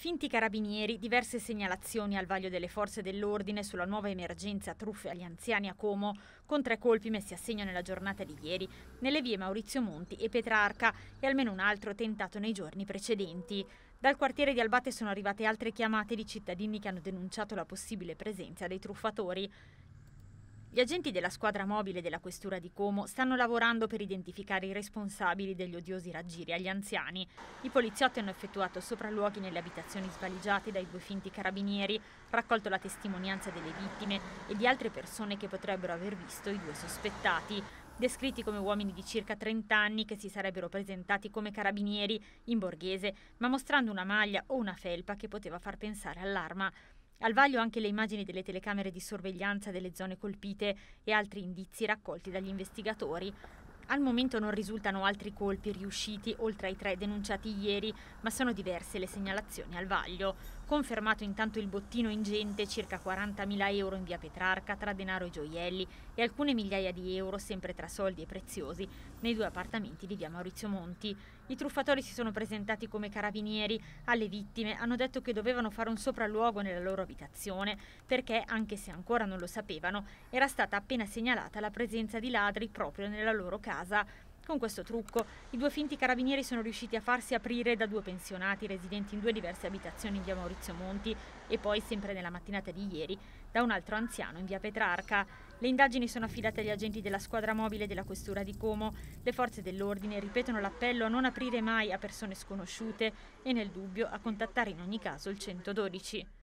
Finti carabinieri, diverse segnalazioni al vaglio delle forze dell'ordine sulla nuova emergenza truffe agli anziani a Como, con 3 colpi messi a segno nella giornata di ieri, nelle vie Maurizio Monti e Petrarca e almeno un altro tentato nei giorni precedenti. Dal quartiere di Albate sono arrivate altre chiamate di cittadini che hanno denunciato la possibile presenza dei truffatori. Gli agenti della squadra mobile della questura di Como stanno lavorando per identificare i responsabili degli odiosi raggiri agli anziani. I poliziotti hanno effettuato sopralluoghi nelle abitazioni svaligiate dai 2 finti carabinieri, raccolto la testimonianza delle vittime e di altre persone che potrebbero aver visto i 2 sospettati, descritti come uomini di circa 30 anni che si sarebbero presentati come carabinieri in borghese, ma mostrando una maglia o una felpa che poteva far pensare all'arma. Al vaglio anche le immagini delle telecamere di sorveglianza delle zone colpite e altri indizi raccolti dagli investigatori. Al momento non risultano altri colpi riusciti oltre ai 3 denunciati ieri, ma sono diverse le segnalazioni al vaglio. Confermato intanto il bottino ingente, circa 40.000 euro in via Petrarca tra denaro e gioielli e alcune migliaia di euro, sempre tra soldi e preziosi, nei 2 appartamenti di via Maurizio Monti. I truffatori si sono presentati come carabinieri, alle vittime hanno detto che dovevano fare un sopralluogo nella loro abitazione perché, anche se ancora non lo sapevano, era stata appena segnalata la presenza di ladri proprio nella loro casa. Con questo trucco, i 2 finti carabinieri sono riusciti a farsi aprire da 2 pensionati residenti in 2 diverse abitazioni in via Maurizio Monti e poi, sempre nella mattinata di ieri, da un altro anziano in via Petrarca. Le indagini sono affidate agli agenti della squadra mobile della questura di Como. Le forze dell'ordine ripetono l'appello a non aprire mai a persone sconosciute e, nel dubbio, a contattare in ogni caso il 112.